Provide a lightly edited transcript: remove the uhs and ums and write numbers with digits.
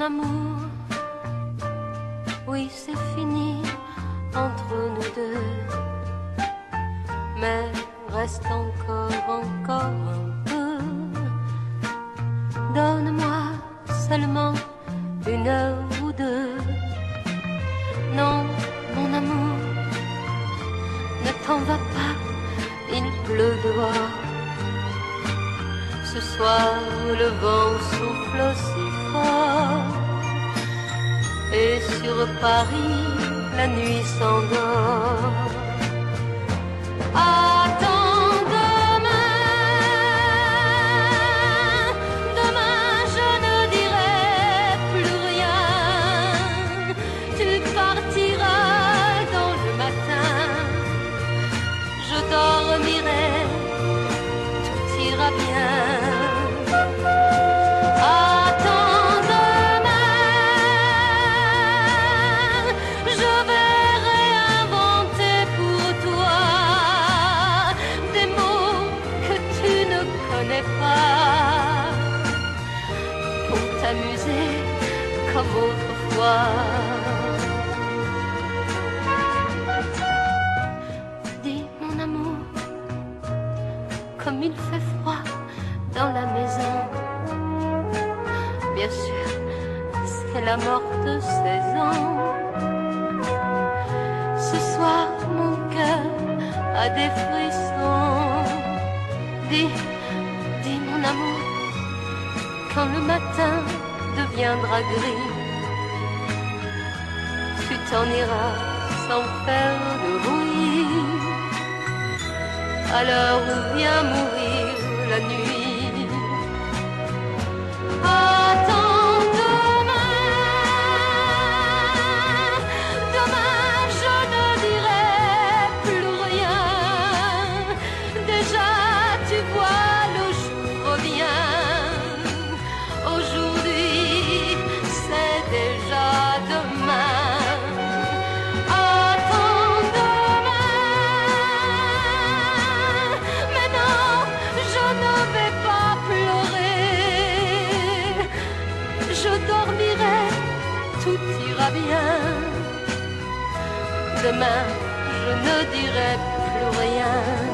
amour, oui c'est fini entre nous deux, mais reste encore un peu. Donne-moi seulement une heure ou deux. Non, mon amour, ne t'en va pas, il pleut dehors. Ce soir le vent souffle si fort, et sur Paris la nuit s'endort. Attends demain, demain je ne dirai plus rien. Tu partiras dans le matin, je dormirai, tout ira bien. Attends demain, je vais réinventer pour toi des mots que tu ne connais pas, pour t'amuser comme autrefois. Dis mon amour, comme il fait froid dans la maison. Bien sûr, c'est la morte saison. Ce soir, mon cœur a des frissons. Dis mon amour, quand le matin deviendra gris, tu t'en iras sans faire de bruit, à l'heure où vient mourir la nuit. Attends demain, demain je ne dirai plus rien. Déjà tu vois le jour revient. Aujourd'hui c'est déjà demain. Attends demain, mais non, je ne vais pas pleurer. Je dormirai, tout ira bien. Demain, je ne dirai plus rien.